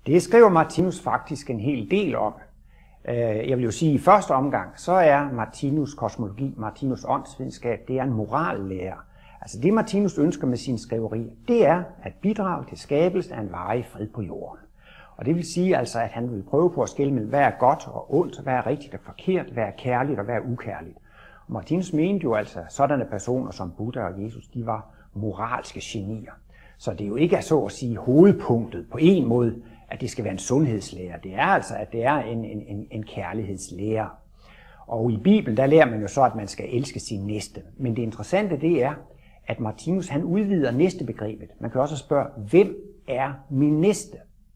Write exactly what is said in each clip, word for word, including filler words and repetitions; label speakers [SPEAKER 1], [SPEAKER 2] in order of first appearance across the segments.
[SPEAKER 1] Det skriver Martinus faktisk en hel del om. Jeg vil jo sige, at i første omgang, så er Martinus kosmologi, Martinus åndsvidenskab, det er en morallære. Altså det Martinus ønsker med sine skriverier, det er at bidrage til skabelsen af en varig fred på jorden. Og det vil sige altså, at han vil prøve på at skelne mellem, hvad er godt og ondt, hvad er rigtigt og forkert, hvad er kærligt og hvad er ukærligt. Og Martinus mente jo altså, at sådanne personer som Buddha og Jesus, de var moralske genier. Så det er jo ikke så at sige hovedpunktet på en måde, at det skal være en sundhedslære. Det er altså, at det er en, en, en kærlighedslære. Og i Bibelen, der lærer man jo så, at man skal elske sin næste. Men det interessante, det er, at Martinus, han udvider næstebegrebet. Man kan også spørge, hvem er min næste?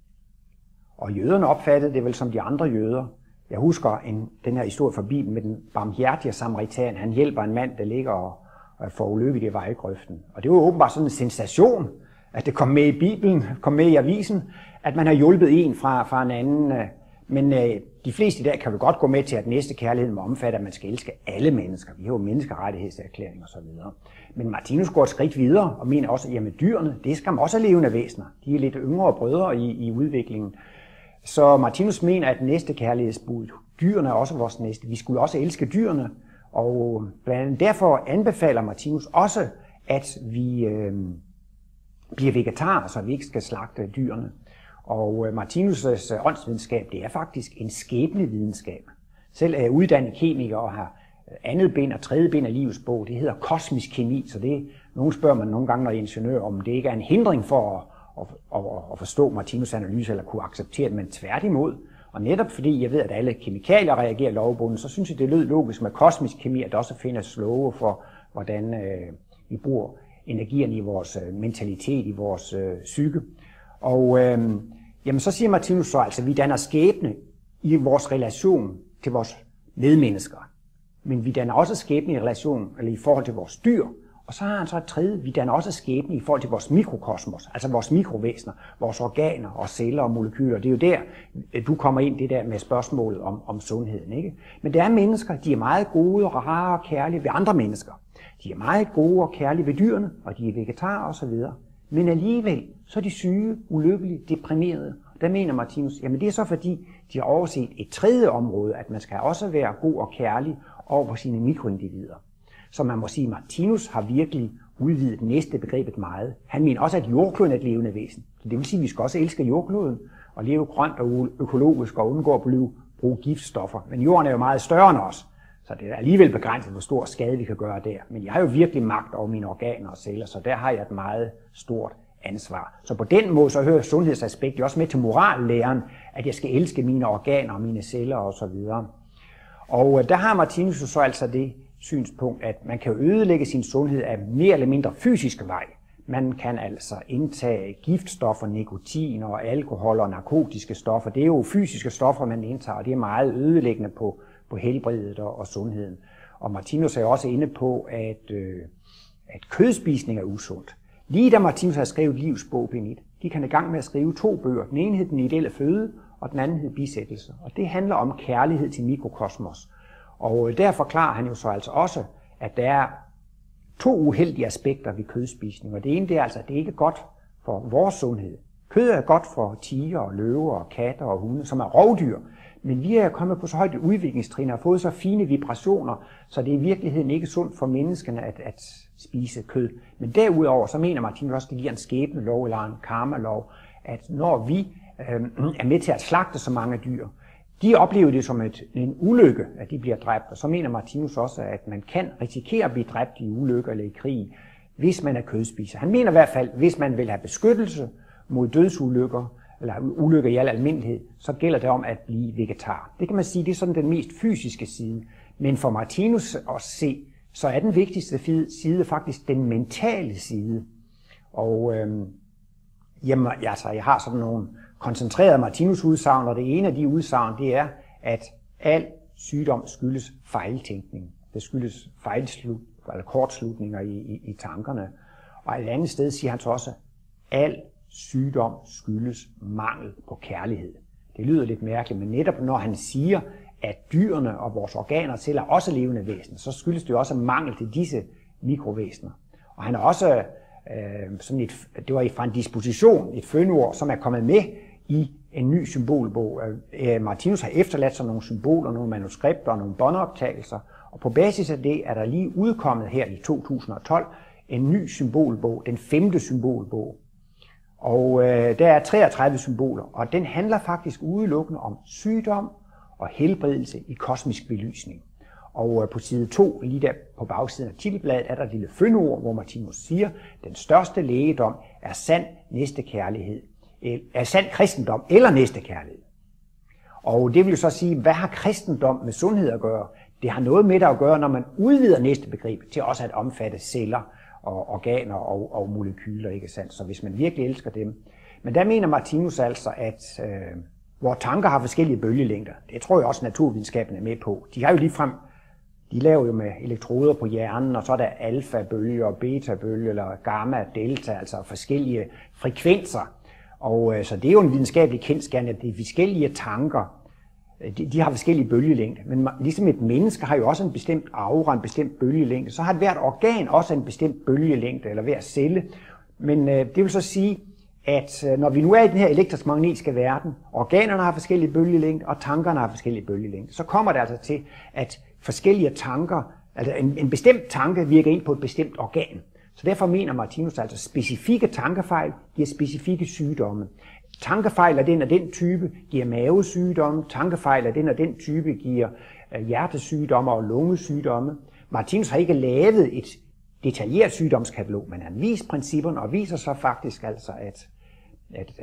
[SPEAKER 1] Og jøderne opfattede det vel som de andre jøder. Jeg husker en, den her historie fra Bibelen med den barmhjertige samaritan. Han hjælper en mand, der ligger og, og får ulykke i vejgrøften. Og det var åbenbart sådan en sensation, at det kom med i Bibelen, kom med i avisen, at man har hjulpet en fra, fra en anden. Men øh, de fleste i dag kan jo godt gå med til, at næste kærlighed må omfatte, at man skal elske alle mennesker. Vi har jo menneskerettighedserklæring og så videre. Men Martinus går et skridt videre og mener også, at jamen, dyrene, det skal man også have levende væsener. De er lidt yngre brødre i, i udviklingen. Så Martinus mener, at næste kærlighedsbud, dyrene er også vores næste. Vi skulle også elske dyrene, og blandt andet derfor anbefaler Martinus også, at vi øh, bliver vegetarer, så vi ikke skal slagte dyrene. Og Martinus' åndsvidenskab, det er faktisk en skæbnevidenskab. Selv er jeg uddannet kemiker og har andet ben og tredje ben af livets bog. Det hedder kosmisk kemi, så det nogen spørger man nogle gange, når jeg er ingeniør, om det ikke er en hindring for at, at, at, at forstå Martinus' analyse eller kunne acceptere det, men tværtimod. Og netop fordi jeg ved, at alle kemikalier reagerer lovbundet, så synes jeg, det lød logisk med kosmisk kemi, at der også findes love for, hvordan øh, vi bruger energien i vores øh, mentalitet, i vores øh, psyke. Og øh, jamen, så siger Martinus så, altså, vi danner skæbne i vores relation til vores medmennesker. Men vi danner også skæbne i relation, eller i forhold til vores dyr. Og så har han så et tredje, vi danner også skæbne i forhold til vores mikrokosmos, altså vores mikrovæsener, vores organer og celler og molekyler. Det er jo der, du kommer ind, det der med spørgsmålet om, om sundheden, ikke? Men der er mennesker, de er meget gode og rare og kærlige ved andre mennesker. De er meget gode og kærlige ved dyrene, og de er vegetarer osv. Men alligevel, så er de syge, ulykkelige, deprimerede. Der mener Martinus, jamen det er så fordi, de har overset et tredje område, at man skal også være god og kærlig over for sine mikroindivider. Så man må sige, at Martinus har virkelig udvidet næste begrebet meget. Han mener også, at jordkloden er et levende væsen. Så det vil sige, at vi skal også elske jordkloden og leve grønt og økologisk og undgå at bruge giftstoffer. Men jorden er jo meget større end os, så det er alligevel begrænset, hvor stor skade vi kan gøre der. Men jeg har jo virkelig magt over mine organer og celler, så der har jeg et meget stort ansvar. Så på den måde så hører sundhedsaspektet også med til morallæren, at jeg skal elske mine organer og mine celler osv. Og der har Martinus så altså det synspunkt, at man kan ødelægge sin sundhed af mere eller mindre fysiske vej. Man kan altså indtage giftstoffer, nikotin og alkohol og narkotiske stoffer. Det er jo fysiske stoffer, man indtager, og det er meget ødelæggende på, på helbredet og, og sundheden. Og Martinus er også inde på, at, øh, at kødspisning er usundt. Lige da Martinus har skrevet Livsbog bind et, de kan i gang med at skrive to bøger. Den ene hed Den ideelle føde, og den anden hed Bisættelse. Og det handler om kærlighed til mikrokosmos. Og der forklarer han jo så altså også, at der er to uheldige aspekter ved kødspisning. Og det ene det er altså, at det ikke er godt for vores sundhed. Kød er godt for tiger og løver og katter og hunde, som er rovdyr. Men vi er kommet på så højt et udviklingstrin og har fået så fine vibrationer, så det er i virkeligheden ikke sundt for menneskene at, at spise kød. Men derudover så mener Martinus også, at det giver en skæbnelov eller en karmalov, at når vi øh, er med til at slagte så mange dyr, de oplever det som et, en ulykke, at de bliver dræbt. Og så mener Martinus også, at man kan risikere at blive dræbt i ulykker eller i krig, hvis man er kødspiser. Han mener i hvert fald, hvis man vil have beskyttelse mod dødsulykker, eller ulykker i al almindelighed, så gælder det om at blive vegetar. Det kan man sige, det er sådan den mest fysiske side. Men for Martinus at se, så er den vigtigste side faktisk den mentale side. Og øhm, jamen, altså, jeg har sådan nogle koncentrerede Martinus-udsagn, og det ene af de udsagn, det er, at al sygdom skyldes fejltænkning. Det skyldes fejlslut, eller kortslutninger i, i, i tankerne. Og et andet sted siger han så også, at al sygdom skyldes mangel på kærlighed. Det lyder lidt mærkeligt, men netop når han siger, at dyrene og vores organer selv er også levende væsener, så skyldes det også mangel til disse mikrovæsener. Og han er også, øh, sådan et, det var fra en disposition, et fønord, som er kommet med i en ny symbolbog. Martinus har efterladt sig nogle symboler, nogle manuskripter og nogle båndoptagelser, og på basis af det er der lige udkommet her i to tusind og tolv en ny symbolbog, den femte symbolbog. Og øh, der er treogtredive symboler, og den handler faktisk udelukkende om sygdom og helbredelse i kosmisk belysning. Og øh, på side to, lige der på bagsiden af titelbladet, er der et lille fyndord, hvor Martinus siger, den største lægedom er sand næstekærlighed, er sand kristendom eller næstekærlighed. Og det vil jo så sige, hvad har kristendom med sundhed at gøre? Det har noget med det at gøre, når man udvider næstebegrebet til også at omfatte celler og organer og, og molekyler, ikke sandt? Så hvis man virkelig elsker dem. Men der mener Martinus altså, at øh, vores tanker har forskellige bølgelængder. Det tror jeg også naturvidenskaben er med på. De har jo ligefrem, de laver jo med elektroder på hjernen, og så er der alfa-bølge og beta-bølge, eller gamma, delta, altså forskellige frekvenser. Og øh, så det er jo en videnskabelig kendsgerning, at de forskellige tanker, de, de har forskellige bølgelængder. Men ligesom et menneske har jo også en bestemt aura, en bestemt bølgelængde, så har hvert organ også en bestemt bølgelængde, eller hver celle. Men øh, det vil så sige, at øh, når vi nu er i den her elektromagnetiske verden, organerne har forskellige bølgelængder, og tankerne har forskellige bølgelængder, så kommer det altså til, at forskellige tanker, altså en, en bestemt tanke virker ind på et bestemt organ. Så derfor mener Martinus altså, at specifikke tankefejl giver specifikke sygdomme. Tankefejl af den og den type giver mavesygdomme, tankefejl af den og den type giver hjertesygdomme og lungesygdomme. Martinus har ikke lavet et detaljeret sygdomskatalog, men han viser principperne og viser så faktisk altså, at, at,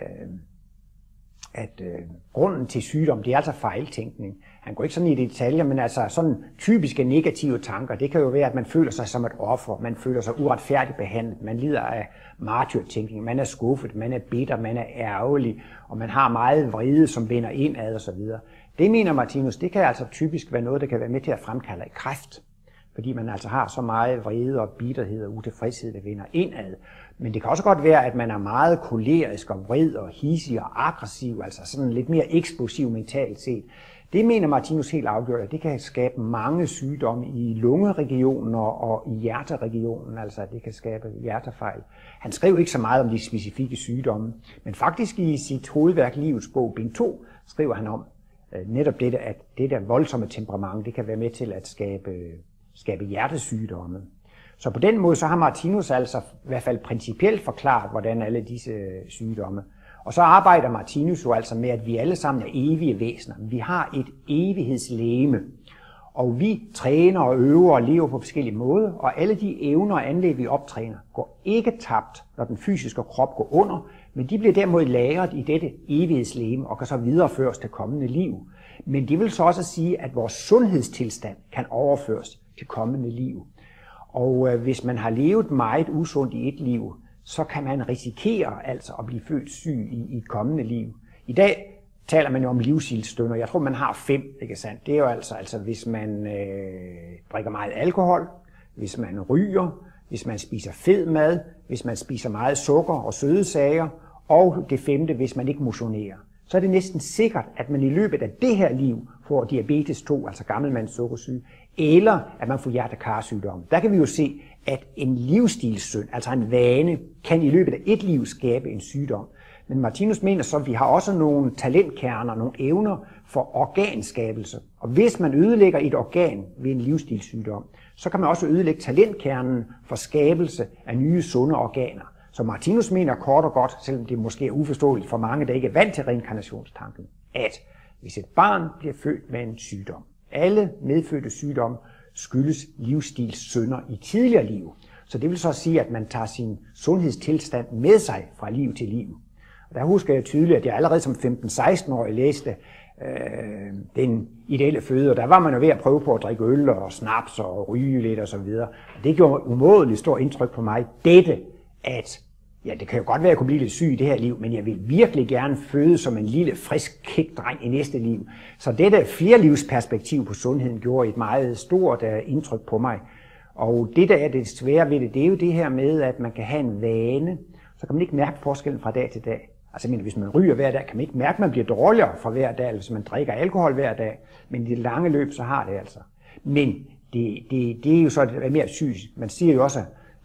[SPEAKER 1] at, at grunden til sygdom, det er altså fejltænkning. Han går ikke sådan i detaljer, men altså sådan typiske negative tanker, det kan jo være, at man føler sig som et offer, man føler sig uretfærdigt behandlet, man lider af martyrtænkning, man er skuffet, man er bitter, man er ærgerlig, og man har meget vrede, som vender indad og så videre. Det mener Martinus, det kan altså typisk være noget, der kan være med til at fremkalde kræft, fordi man altså har så meget vrede og bitterhed og utilfredshed, der vender indad. Men det kan også godt være, at man er meget kolerisk og vred og hidsig og aggressiv, altså sådan lidt mere eksplosiv mentalt set. Det mener Martinus helt afgjort, at det kan skabe mange sygdomme i lungeregionen og i hjerteregionen, altså at det kan skabe hjertefejl. Han skrev ikke så meget om de specifikke sygdomme, men faktisk i sit hovedværk Livets bog, bind to, skriver han om netop dette, at det der voldsomme temperament, det kan være med til at skabe, skabe hjertesygdomme. Så på den måde så har Martinus altså i hvert fald principielt forklaret, hvordan alle disse sygdomme. Og så arbejder Martinus jo altså med, at vi alle sammen er evige væsener. Vi har et evighedslegeme, og vi træner og øver og lever på forskellige måder, og alle de evner og anlæg, vi optræner, går ikke tabt, når den fysiske krop går under, men de bliver derimod lagret i dette evighedslegeme og kan så videreføres til kommende liv. Men det vil så også sige, at vores sundhedstilstand kan overføres til kommende liv. Og øh, hvis man har levet meget usundt i et liv, så kan man risikere altså at blive født syg i, i et kommende liv. I dag taler man jo om livsstilsstynder. Jeg tror, man har fem, ikke sandt? Det er jo altså, altså hvis man øh, drikker meget alkohol, hvis man ryger, hvis man spiser fed mad, hvis man spiser meget sukker og søde sager, og det femte, hvis man ikke motionerer. Så er det næsten sikkert, at man i løbet af det her liv får diabetes to, altså gammelmands sukkersyge, eller at man får hjerte-karsygdomme. Der kan vi jo se, at en livsstilssynd, altså en vane, kan i løbet af et liv skabe en sygdom. Men Martinus mener så, at vi har også nogle talentkerner, nogle evner for organskabelse. Og hvis man ødelægger et organ ved en livsstilssygdom, så kan man også ødelægge talentkernen for skabelse af nye sunde organer. Så Martinus mener kort og godt, selvom det måske er uforståeligt for mange, der ikke er vant til reinkarnationstanken, at hvis et barn bliver født med en sygdom, alle medfødte sygdomme skyldes livsstilssynder i tidligere liv. Så det vil så sige, at man tager sin sundhedstilstand med sig fra liv til liv. Og der husker jeg tydeligt, at jeg allerede som femten-seksten-årig læste øh, den ideelle føde, og der var man jo ved at prøve på at drikke øl og snaps og ryge lidt og så videre. Og det gjorde umådeligt stort indtryk på mig, dette, at ja, det kan jo godt være, at jeg kunne blive lidt syg i det her liv, men jeg vil virkelig gerne føde som en lille, frisk, kæk dreng i næste liv. Så dette flerlivsperspektiv på sundheden gjorde et meget stort uh, indtryk på mig. Og det, der er det svære ved det, det er jo det her med, at man kan have en vane, så kan man ikke mærke forskellen fra dag til dag. Altså, men hvis man ryger hver dag, kan man ikke mærke, at man bliver dårligere fra hver dag, hvis man drikker alkohol hver dag. Men i det lange løb, så har det altså. Men det, det, det er jo så det mere sygt. Man siger jo også,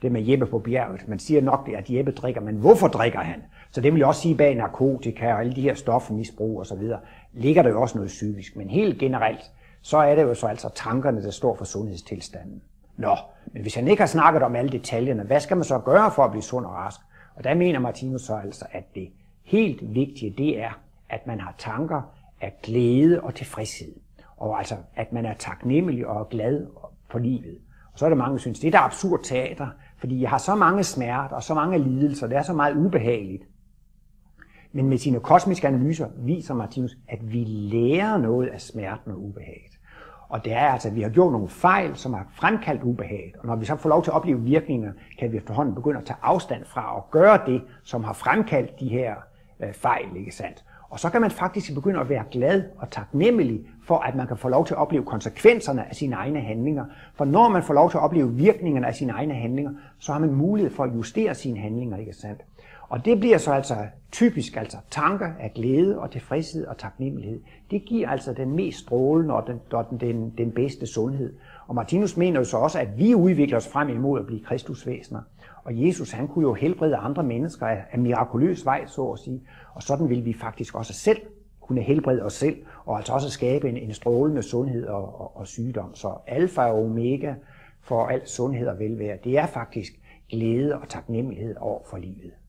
[SPEAKER 1] det med Jeppe på bjerget. Man siger nok, at Jeppe drikker, men hvorfor drikker han? Så det vil jeg også sige, bag narkotika og alle de her stofmisbrug og så videre, ligger der jo også noget psykisk. Men helt generelt, så er det jo så altså tankerne, der står for sundhedstilstanden. Nå, men hvis jeg ikke har snakket om alle detaljerne, hvad skal man så gøre for at blive sund og rask? Og der mener Martinus så altså, at det helt vigtige, det er, at man har tanker af glæde og tilfredshed. Og altså, at man er taknemmelig og glad for livet. Og så er der mange, der synes, det er da absurd teater, fordi jeg har så mange smerter og så mange lidelser, det er så meget ubehageligt. Men med sine kosmiske analyser viser Martinus, at vi lærer noget af smerten og ubehaget. Og det er altså, at vi har gjort nogle fejl, som har fremkaldt ubehaget. Og når vi så får lov til at opleve virkninger, kan vi efterhånden begynde at tage afstand fra og gøre det, som har fremkaldt de her øh, fejl, ikke sandt? Og så kan man faktisk begynde at være glad og taknemmelig for, at man kan få lov til at opleve konsekvenserne af sine egne handlinger. For når man får lov til at opleve virkningerne af sine egne handlinger, så har man mulighed for at justere sine handlinger, ikke sandt? Og det bliver så altså typisk altså tanker af glæde og tilfredshed og taknemmelighed. Det giver altså den mest strålende og den, den, den, den bedste sundhed. Og Martinus mener jo så også, at vi udvikler os frem imod at blive kristusvæsener. Og Jesus, han kunne jo helbrede andre mennesker af, af mirakuløs vej, så at sige. Og sådan vil vi faktisk også selv kunne helbrede os selv, og altså også skabe en, en strålende sundhed og, og, og sygdom. Så alfa og omega for al sundhed og velvære, det er faktisk glæde og taknemmelighed over for livet.